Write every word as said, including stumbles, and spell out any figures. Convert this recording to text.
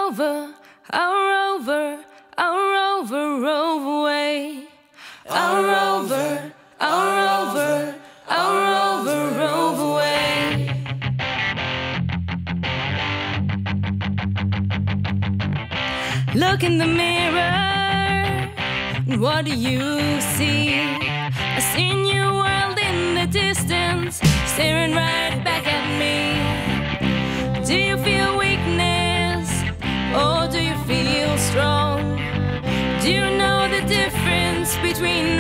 rover, our rover, our rover, rove away. Our rover, our rover, our rover, rove away. Look in the mirror, what do you see? A seen your world in the distance, staring right back at me. Do you feel weakness, or do you feel strong? Do you know the difference between